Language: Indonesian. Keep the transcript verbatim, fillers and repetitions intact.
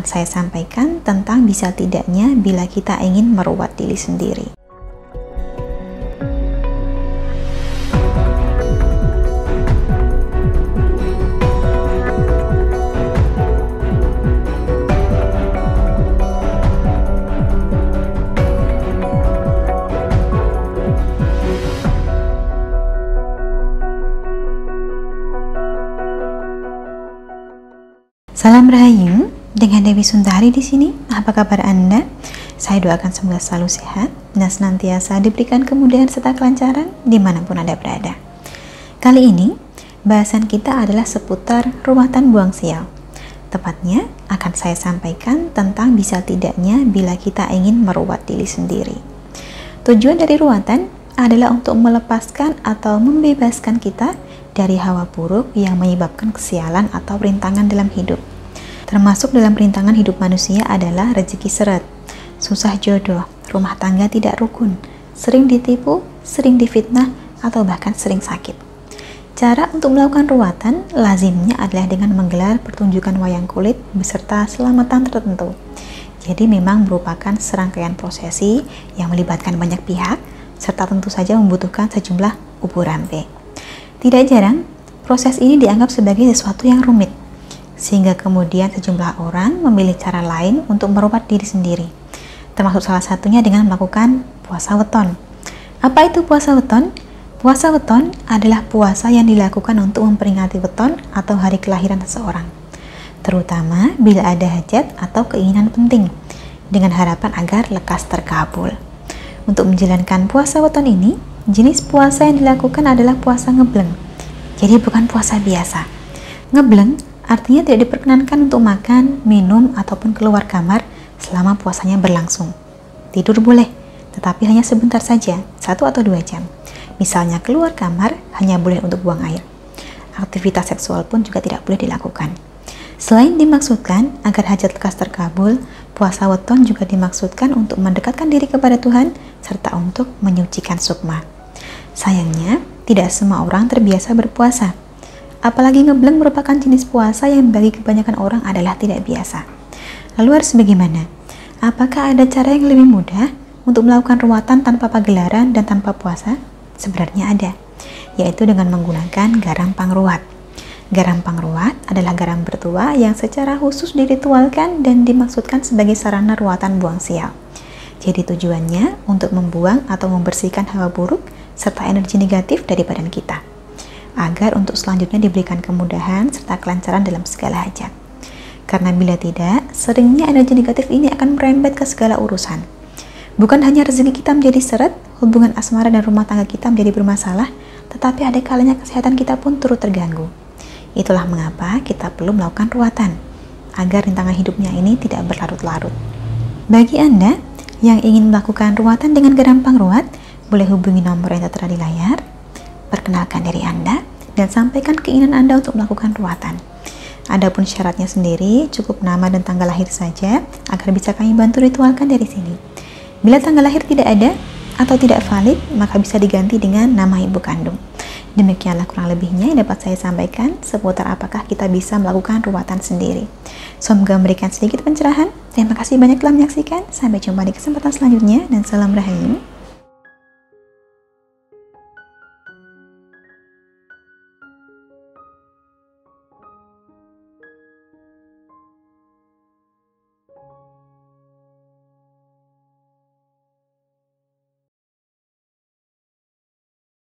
akan saya sampaikan tentang bisa tidaknya bila kita ingin merawat diri sendiri. Salam Rahayu, dengan Dewi Suntari di sini. Apa kabar Anda? Saya doakan semoga selalu sehat dan senantiasa diberikan kemudahan serta kelancaran dimanapun Anda berada. Kali ini, bahasan kita adalah seputar ruwatan buang sial. Tepatnya, akan saya sampaikan tentang bisa tidaknya bila kita ingin merawat diri sendiri. Tujuan dari ruwatan adalah untuk melepaskan atau membebaskan kita dari hawa buruk yang menyebabkan kesialan atau rintangan dalam hidup. Termasuk dalam rintangan hidup manusia adalah rezeki seret, susah jodoh, rumah tangga tidak rukun, sering ditipu, sering difitnah, atau bahkan sering sakit. Cara untuk melakukan ruwatan lazimnya adalah dengan menggelar pertunjukan wayang kulit beserta selamatan tertentu. Jadi memang merupakan serangkaian prosesi yang melibatkan banyak pihak, serta tentu saja membutuhkan sejumlah ubu rampe. Tidak jarang, proses ini dianggap sebagai sesuatu yang rumit, sehingga kemudian sejumlah orang memilih cara lain untuk merawat diri sendiri, termasuk salah satunya dengan melakukan puasa weton. Apa itu puasa weton? Puasa weton adalah puasa yang dilakukan untuk memperingati weton atau hari kelahiran seseorang, terutama bila ada hajat atau keinginan penting, dengan harapan agar lekas terkabul. Untuk menjalankan puasa weton ini, jenis puasa yang dilakukan adalah puasa ngebleng, jadi bukan puasa biasa. Ngebleng artinya tidak diperkenankan untuk makan, minum, ataupun keluar kamar selama puasanya berlangsung. Tidur boleh, tetapi hanya sebentar saja, satu atau dua jam. Misalnya keluar kamar hanya boleh untuk buang air. Aktivitas seksual pun juga tidak boleh dilakukan. Selain dimaksudkan agar hajat lekas terkabul, puasa weton juga dimaksudkan untuk mendekatkan diri kepada Tuhan, serta untuk menyucikan sukma. Sayangnya, tidak semua orang terbiasa berpuasa. Apalagi ngebleng merupakan jenis puasa yang bagi kebanyakan orang adalah tidak biasa. Lalu harus bagaimana? Apakah ada cara yang lebih mudah untuk melakukan ruwatan tanpa pagelaran dan tanpa puasa? Sebenarnya ada, yaitu dengan menggunakan garam pangruwat. Garam pangruwat adalah garam bertuah yang secara khusus diritualkan dan dimaksudkan sebagai sarana ruwatan buang sial. Jadi tujuannya untuk membuang atau membersihkan hawa buruk serta energi negatif dari badan kita, agar untuk selanjutnya diberikan kemudahan serta kelancaran dalam segala hajat. Karena bila tidak, seringnya energi negatif ini akan merembet ke segala urusan. Bukan hanya rezeki kita menjadi seret, hubungan asmara dan rumah tangga kita menjadi bermasalah, tetapi ada kalanya kesehatan kita pun turut terganggu. Itulah mengapa kita perlu melakukan ruwatan, agar rintangan hidupnya ini tidak berlarut-larut. Bagi Anda yang ingin melakukan ruwatan dengan garam pangruwat, boleh hubungi nomor yang tertera di layar. Perkenalkan diri Anda dan sampaikan keinginan Anda untuk melakukan ruwatan. Adapun syaratnya sendiri, cukup nama dan tanggal lahir saja agar bisa kami bantu ritualkan dari sini. Bila tanggal lahir tidak ada atau tidak valid, maka bisa diganti dengan nama ibu kandung. Demikianlah kurang lebihnya yang dapat saya sampaikan seputar apakah kita bisa melakukan ruwatan sendiri. Semoga memberikan sedikit pencerahan. Terima kasih banyak telah menyaksikan. Sampai jumpa di kesempatan selanjutnya dan salam Rahayu.